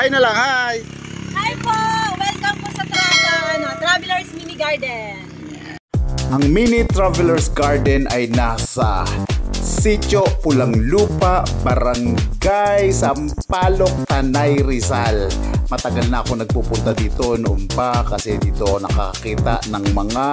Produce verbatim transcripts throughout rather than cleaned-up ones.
Hi na lang, hi! Hi po! Welcome po sa, tra sa ano, Travelers Mini Garden. Ang Mini Travelers Garden ay nasa Sitio Pulang Lupa, Barangay Sampaloc, Tanay, Rizal. Matagal na ako nagpupunta dito noon pa kasi dito ako nakakita ng mga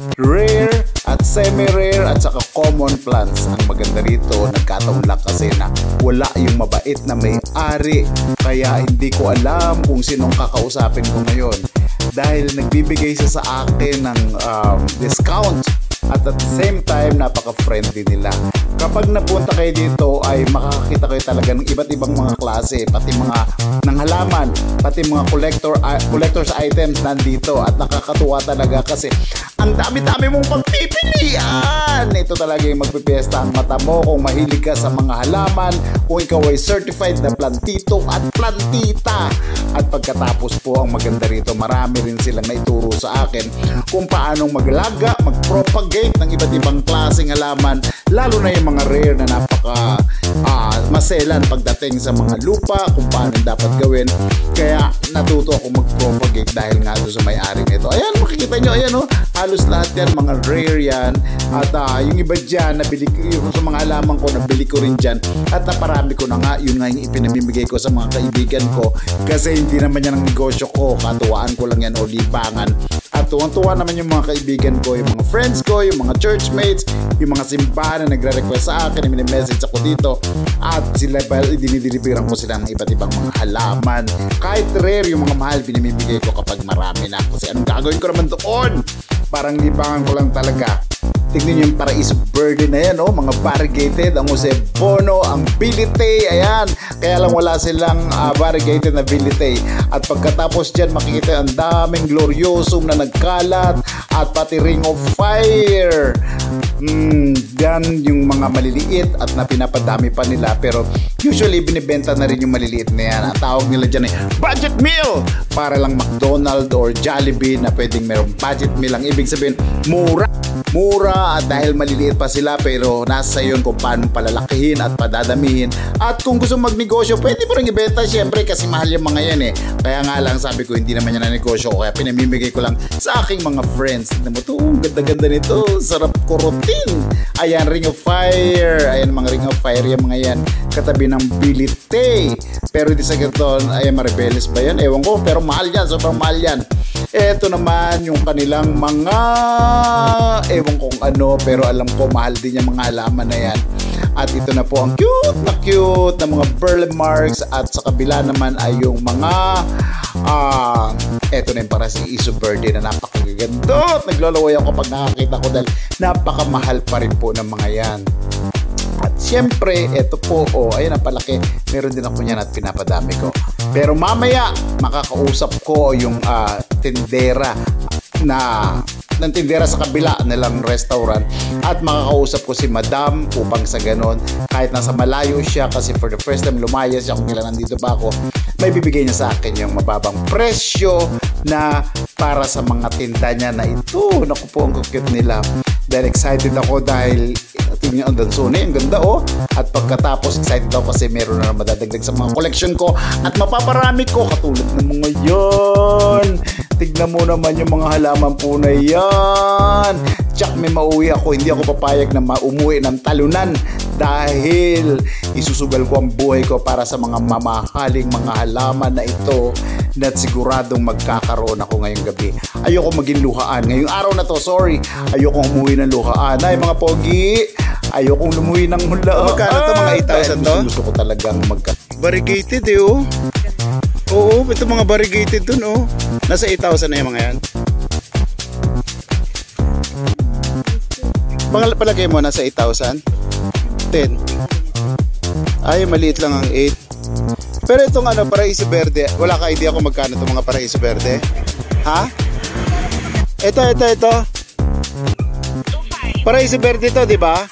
rare at semi-rare at saka common plants. Ang maganda rito, nagkataon lang kasi na wala yung mabait na may-ari, kaya hindi ko alam kung sinong kakausapin ko ngayon dahil nagbibigay siya sa akin ng um, discount at at the same time napaka-friendly nila. Kapag napunta kayo dito ay makakakita kayo talaga ng iba't ibang mga klase, pati mga ng halaman, pati mga collector uh, collectors items nandito, at nakakatuwa talaga kasi ang dami-dami mong pagpipilian. Ito talaga yung magpipiesta ang mata mo kung mahilig ka sa mga halaman, kung ikaw ay certified na plantito at plantita. At pagkatapos po, ang maganda rito, marami rin silang naituro sa akin kung paanong maglaga, mag-propagate ng iba't ibang klaseng halaman, lalo na yung mga rare na napaka uh, maselan pagdating sa mga lupa, kung paano dapat gawin. Kaya natuto ako mag-propagate dahil nga doon sa may-ari nito. Ayan, makikita nyo, ayan o, oh, halos lahat yan, mga rare yan. At uh, yung iba dyan, nabili, yung sa mga halaman ko, nabili ko rin dyan. At naparami ko na nga, yun nga yung ipinamimigay ko sa mga kaibigan ko. Kasi hindi naman yan ang negosyo ko, katuwaan ko lang yan o libangan. At tuwang-tuwa naman yung mga kaibigan ko, yung mga friends ko, yung mga churchmates, yung mga simbahan na nagre-request sa akin, yung message ako dito. At sila, dinideliveran ko sila ng iba't ibang mga halaman. Kahit rare, yung mga mahal, pinamimigay ko kapag marami na. Kasi anong gagawin ko naman doon? Parang libangan ko lang talaga. Tignan nyo yung Paraiso Verde na yan, oh, mga variegated, ang Jose Bono, ang Bilite, ayan. Kaya lang wala silang uh, variegated na Bilite. At pagkatapos dyan, makikita ang daming gloriosum na nagkalat at pati Ring of Fire. Hmm, yan yung mga maliliit at na pinapadami pa nila. Pero usually, binibenta na rin yung maliliit na yan. Ang tawag nila dyan ay budget meal. Para lang McDonald's or Jollibee na pwedeng mayroong budget meal. Ang ibig sabihin, mura. Mura at dahil maliliit pa sila, pero nasa yun kung paano palalakihin at padadamihin. At kung gusto magnegosyo, pwede mo rin ibenta syempre kasi mahal yung mga yan eh. Kaya nga lang sabi ko, hindi naman yan na negosyo ko, kaya pinamimigay ko lang sa aking mga friends. Tignan mo to, ganda-ganda nito, sarap kurutin. Ayan, Ring of Fire. Ayan, mga Ring of Fire yung mga yan, katabi ng Bilite. Pero di sa ganito, ayan, Maribeles ba yan? Ewan ko, pero mahal yan, sobrang mahal yan. Eto naman yung kanilang mga ewan kong ano, pero alam ko mahal din yung mga halaman na yan. At ito na po ang cute na cute na mga burle marks. At sa kabila naman ay yung mga uh, eto na yung Paraiso Verde na napakaganda. At naglolaway ako kapag nakakita ko dahil napakamahal pa rin po ng mga yan. At syempre, eto po, oh, ayun ang palaki. Meron din ako yan at pinapadami ko. Pero mamaya, makakausap ko yung uh, tindera na ng tindera sa kabila nilang restaurant at makakausap ko si Madam upang sa ganon, kahit nasa malayo siya, kasi for the first time lumaya siya kung kailan nandito pa ako, may bibigay niya sa akin yung mababang presyo na para sa mga tinda niya na ito. Naku po, ang cute nila. Dahil excited ako dahil tingnan ang dansone, ang ganda oh. At pagkatapos excited ako kasi meron na madadagdag sa mga collection ko at mapaparami ko katulad ng mga yon. Tignan mo naman yung mga halaman po na yan. Tsak, may mauwi ako, hindi ako papayag na maumuwi ng talunan dahil isusugal ko ang buhay ko para sa mga mamahaling mga halaman na ito na siguradong magkakaroon ako ngayong gabi. Ayoko maging luhaan ngayong araw na to, sorry. Ayoko umuwi ng luhaan. Ay mga pogi, ayokong lumuwi ng hula. Magkano to, mga eight thousand to? Gusto, gusto ko talagang magka variegated eh oh. Oo, ito mga variegated dun oh. Nasa eight thousand na yung mga yan. Mga palagay mo nasa eight thousand? ten. Ay, maliit lang ang eight. Pero itong ano, Paraiso Verde, wala ka idea kung magkano itong mga Paraiso Verde? Ha? Ito, ito, ito. Paraiso Verde to, di ba?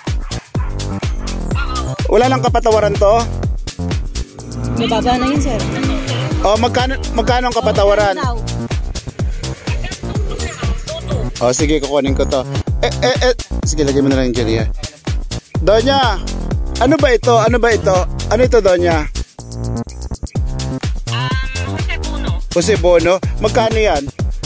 Wala lang kapatawaran to? Mababa na yun, sir. Oh, magkano, magkano ang kapatawaran? Oh, sige, kukunin ko to. Eh, eh, eh. Sige, lagay mo na lang yung Jerry. Donya, ano ba ito? Ano ba ito? Ano ito, Donya? Jose Bono. Magkano yan?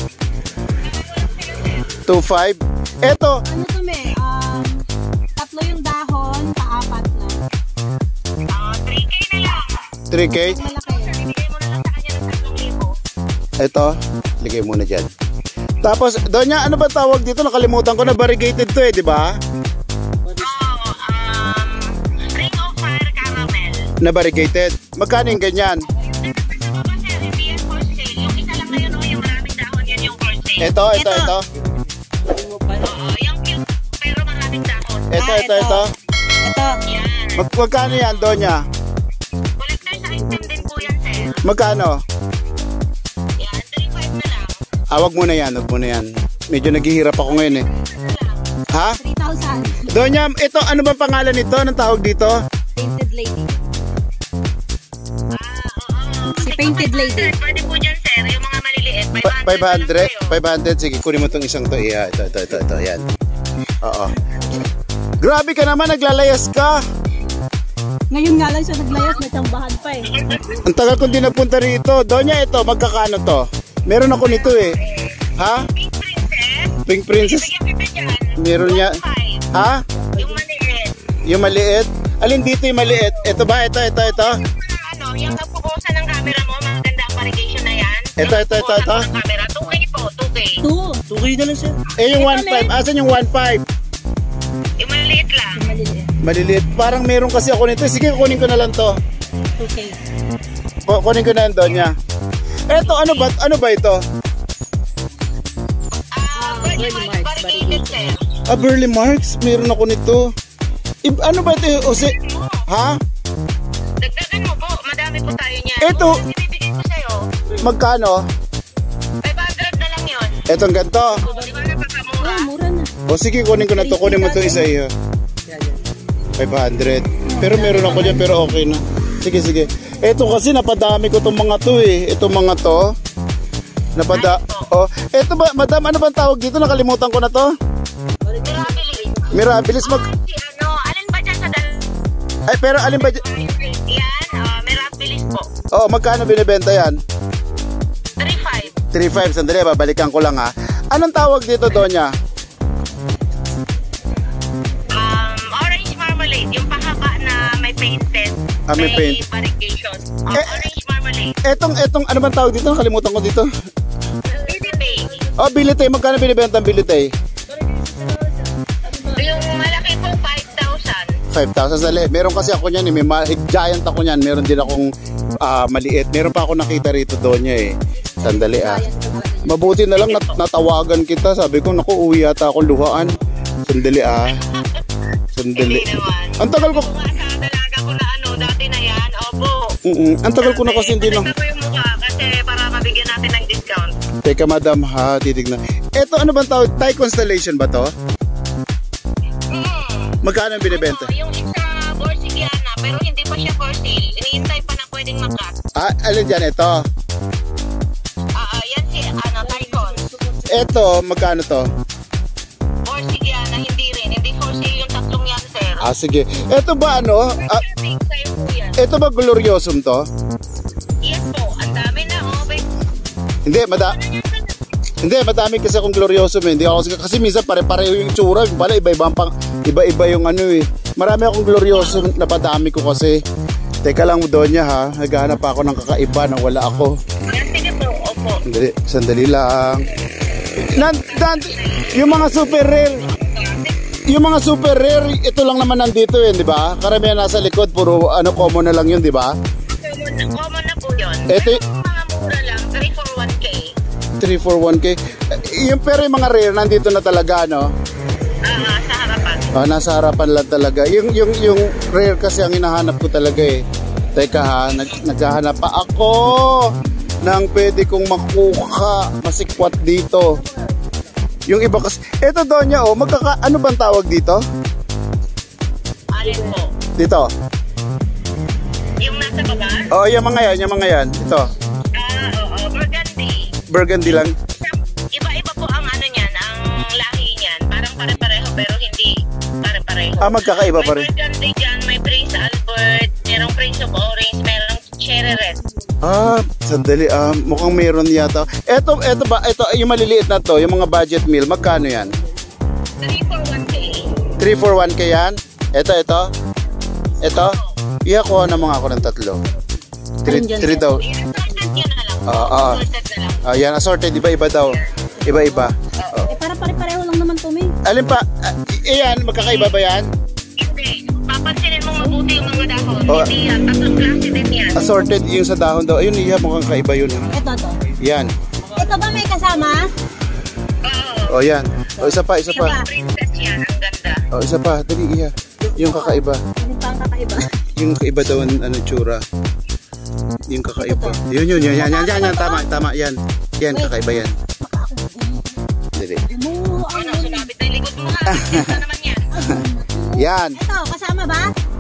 two five. Eto, Ano to, me? Um, tatlo yung dahon, paapat na. three K na lang. three K. Malaki. Bigay mo na lang sa kanya ng tatlong libo. Ito, ligay muna dyan. Tapos, Donya, ano ba tawag dito? Nakalimutan ko na, variegated to eh, di ba? Oo, um, Ring of Fire Caramel. Na variegated. Magkano yung ganyan? Yung nasa baba, sir, hindi yan for sale. Yung isa lang ngayon, oh, yung maraming dahon, yan yung for sale. Ito, ito, Ito. ito. Oo, yung cute, pero maraming dahon. Ito, Ah, ito, ito. ito. Ito. Yan. Mag magkano yan, Donya? Collector's item din po yan, sir. Magkano? Yan, three five na lang. Ah, wag muna yan, wag muna yan. Medyo naghihirap ako ngayon eh. Ha? three thousand. Donya, ito, ano ba pangalan nito? Anong tawag dito? Painted lady. Ah, oo. Si Painted Lady. Pwede po dyan, sir. Yung mga maliliit. Pa- five hundred? na lang kayo. five hundred? Sige, kunin mo itong isang to. Iya, ito, ito, ito, ito, yan. Oo. Grabe ka naman, naglalayas ka. Ngayon nga lang siya naglayas, may tsambahan pa eh. Ang tagal kong di napunta rito. Donya, ito, magkakano to? Meron ako nito eh. Ha? Pink Princess. Pink Princess. Bigyan kita dyan. Meron niya. Five. Ha? Yung maliit. Yung maliit? Alin dito yung maliit? Ito ba? Ito, ito, ito? Ano, yung napukusan ng camera mo, maganda ang variegation na yan. Ito, Yung ito, ito, napukusan ito. mo ng camera, two K po, two K. Two. two K na lang sir. Eh, yung Ito, one five. men. Asan yung one five? Yung maliliit lang. Maliliit. Maliliit. Parang meron kasi ako nito. Sige, kunin ko na lang to. two K. Ku- Kunin ko na lang, Donya. Eto, ano ba? Ano ba ito? Ah, pwede mo yung variegated, sir. Ah, Burley Marks. Meron ako nito. I- ano ba ito? Ose? Ha? Dagdagan mo po, madami po tayo niyan. Ito. Kung ibibigay ko sa'yo, Magkano? five hundred na lang yun. Etong ganito. Di ba napakamura? Ah, mura na. O sige, kunin ko na to. Kunin mo to isa iyo. five hundred. Pero meron ako dyan, pero okay na. Sige, sige. Eto kasi napadami ko tong mga to eh. Itong mga to. Napada... Oh, eto ba, madam, ano bang tawag dito? Nakalimutan ko na to. Mirabilis. Mirabilis mag... Ah, si ano, alin ba dyan sa dal... Ay, pero alin ba dyan? Yan, ah, Mirabilis po. Oh, magkano binibenta yan? three five. three five. Sandali, babalikan ko lang ha. Anong tawag dito, Donya? Um, orange marmalade, yung pahaba na may painted. Ah, may paint. variegation. Oh, Eh, orange marmalade. Etong, etong, ano bang tawag dito? Nakalimutan ko dito. Baby Bay. Oh, bilitay. Magkano binibenta ang bilitay? Yung malaki po, five thousand. five thousand. Sandali. Meron kasi ako niyan eh. May ma- giant ako niyan. Meron din akong ah, maliit. Meron pa ako nakita rito, Donya eh. Sandali ah. Mabuti na lang nat- natawagan kita. Sabi ko, naku, uwi yata akong luhaan. Sandali ah. Sandali. Hindi naman. Ang tagal ko. Kung nga sa dalaga ko na ano, dati na yan, opo. Mm-mm. Ang tagal ko na kasi hindi no. Tignan mo yung mukha kasi para mabigyan natin ng discount. Teka, madam ha. Titignan. Eto, ano bang tawag? Thai Constellation ba to? Hmm. Magkano ang binibenta? Ano, yung isa Borsigiana, pero hindi pa siya for sale. Iniintay pa na pwedeng mag-cut. Ah, alin dyan? Ito. Ah, ah, yan si, ano, Tycon. Eto, magkano to? Borsigiana, hindi rin. Hindi for sale yung tatlong yan, sir. Ah, sige. Eto ba ano? Ah, Big sa'yo po yan. eto ba Gloriosum to? Yes po, ang dami na, oh. Babe. Hindi, mada Hindi, madami kasi akong Gloriosum eh. Hindi ako kasi, kasi minsan pare-pareho yung tsura. Yung pala iba-iba pang iba-iba yung ano eh. Marami akong Gloriosum, napadami ko kasi. Teka lang, Donya ha. Naghahanap pa ako ng kakaiba nang wala ako. Yan, sige po, opo. Sandali, sandali lang. Nan, nan, yung mga super rare, yung mga super rare, ito lang naman nandito eh, di ba? Karamihan nasa likod, puro ano, common na lang yun, di ba? Common na, common na po yun. Ito Pero yung mga mura lang, three for one K. three for one K. Eh, Yung, pero yung mga rare, nandito na talaga, no? Ah, sa harapan. Ah, nasa harapan lang talaga. Yung, yung, yung rare kasi ang hinahanap ko talaga eh. Teka ha, nag, naghahanap pa ako ng pwede kong makuha, masikwat dito. Yung iba kasi, eto Donya oh, magkaka, ano bang tawag dito? Alin po? Dito. Yung nasa baba? Oh, yung mga yan, yung mga yan. Ito. Ah, oo, burgundy. Burgundy lang. Iba-iba po ang ano niyan, ang lahi niyan. Parang pare-pareho pero hindi pare-pareho. Ah, magkakaiba pa rin. May burgundy dyan, may Prince Albert, merong Prince of Orange, merong Cherry Red. Ah, sandali. Ah, mukhang meron yata. Eto, eto ba? Eto, yung maliliit na to, yung mga budget meal, magkano yan? three for one K. three for one K yan? Eto, eto? Eto? Iyakuha na mga ako ng tatlo. three daw. I-assorted yan na lang. Ah, ah. Assorted na lang. Ah, yan, assorted. Iba-iba daw. Iba-iba. Oh. Eh, para pare-pareho lang naman to, May. Alin pa? Ah, iyan, magkakaiba ba yan? Hindi. Papansinin mong mabuti yung mga dahon. Oh. Hindi yan. Tatlong klase din yan. Assorted yung sa dahon daw. Ayun, iya, mukhang kaiba yun. Ito, to. Yan. Ito ba may kasama? Oo. O, yan. O, isa pa, isa Yung pa. princess yan. Ang ganda. O, isa pa. Dali, iya. Yung kakaiba. Ano pa ang kakaiba? Yung kakaiba daw, ano, tsura. Yung kakaiba. Yun, yun, yun. Yan, yan, yan, yan. Tama, tama. Yan. Yan, kakaiba yan. Dali. Mo, Ano, sumabit na yung likod mo ha. Ito naman yan. Yan. Ito, kasama ba?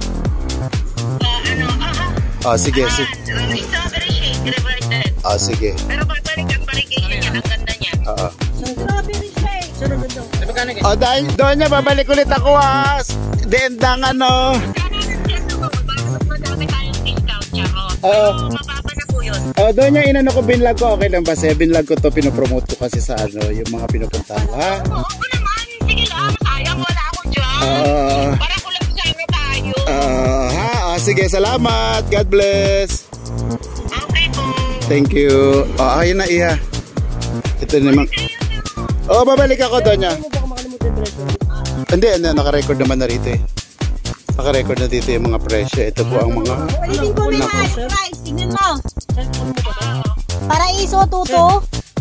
Ah, ano, ah, O, sige, ah. sige. Ah, may strawberry shake, reverted. O, sige. Pero pagbalik ang variegation yan, ang ganda niya. Oo. Strawberry shake. Sunod na daw. O, dahil doon niya, babalik ulit ako ha. Dendang ano. Madami tayong discount niya, oh. Oo. So, mababa na po yun. O, doon niya inano ko, binlog ko. Okay lang ba? Kasi binlog ko to, pinopromote ko kasi sa ano, yung mga pinupuntahan ko ha. Oo, oo naman. Sige lang, sayang wala ako dyan. Ah. Para ko lang sana tayo. Ah, ha, ah, sige, salamat. God bless. Okay po. Thank you. Oh, ayun na iya. Ito naman. Oh, babalik ako doon niya. Hindi, hindi, naka-record naman na rito eh. Naka-record na dito yung mga presyo. Ito po ang mga... Ulitin ko na Naku. nga. Price, tingnan mo. Paraiso, tuto.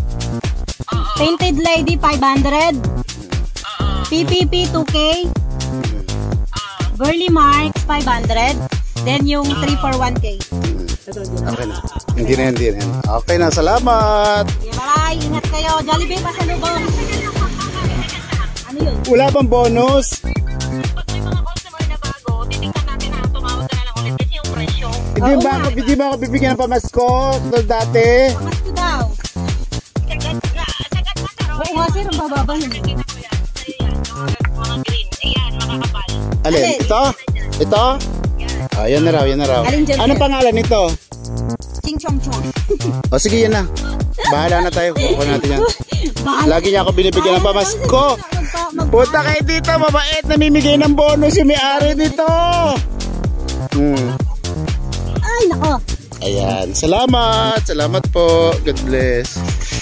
Painted Lady, five hundred. P P P, two K. Burley Marks, five hundred. Then yung three for one K. Okay na. Hindi na, hindi na. Okay na, salamat. Okay, bye. Ingat kayo. Jollibee, pasalubong. Ano yun? Wala bang bonus? Pag may mga customer na bago, titignan natin na tumawag ka na lang ulit kasi yung presyo. Hindi Oo ba nga. ako, hindi ba ako bibigyan ng pamasko? Tulad dati. Mas ko daw. Sagat na, sagat na taro. Oo nga, sir. Ang bababa yun. Nakikita ko yan. Sa'yo yan, yung mga, mga green. Ayan, makakapal. Alin? Alin? Ito? Ito? Ah, yan na raw, yan na raw. Alin dyan, Anong sir? pangalan nito? Ching chong chong. O sige, yan na. Bahala na tayo. Kukuha natin yan. Bahala. Lagi niya ako binibigyan ng pamasko. Punta kayo dito, mabait. Namimigay ng bonus yung may-ari dito. Hmm. Ay, nako. Ayan. Salamat. Salamat po. God bless.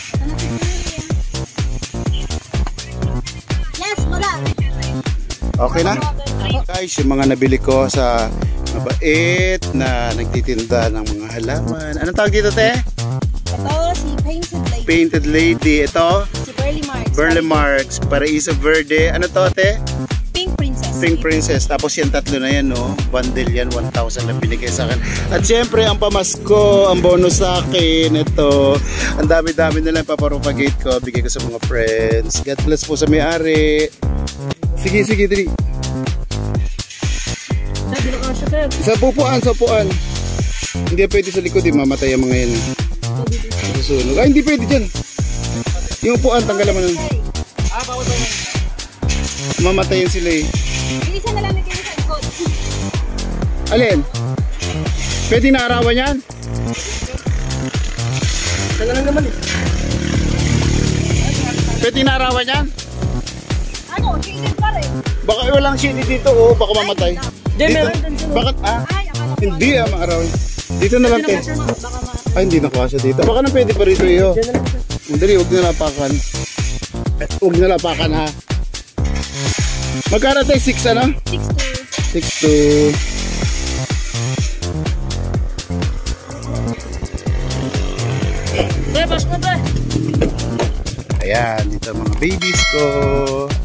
Yes, wala. Okay na? Guys, yung mga nabili ko sa mabait na nagtitinda ng mga halaman. Anong tawag dito, te? Ito, si Painted Lady. Painted Lady. Ito, Si Burley Marks. Burle Marks, Paraiso Verde. Ano to, te? Pink Princess. Pink Princess. Tapos yan tatlo na yan, no? Bundle yan, one thousand na binigay sa akin. At syempre, ang pamasko, ang bonus sa akin, ito. Ang dami-dami na lang papropagate ko. Bigay ko sa mga friends. God bless po sa may-ari. Sige, sige, dali. Sa pupuan, sa pupuan. Hindi pwede sa likod, eh. Mamatay ang mga yan. Eh. Susunog. Ay, hindi pwede dyan. Yung upuan, tanggalan mo nun. Mamatayin sila eh. Isa na lang nagkita sa likod. Alin? Pwede na arawan yan? Saan lang naman eh. Pwede na arawan yan? Ano, shaded pa rin. Baka walang shady dito, oh. Baka mamatay. Diyan, meron din siya. Bakit? Ah, Ay, akala ko. hindi ah, maarawin. Dito na lang, te. Baka ma... Ay, hindi nakuha siya dito. Baka na pwede pa rito, iyo. Diyan na lang siya. Dali, huwag na lapakan. Eh, Huwag na lapakan, ha. Magkano tayo? six, ano? six to... six two. Pre, pas mo pre. Ayan, dito ang mga babies ko.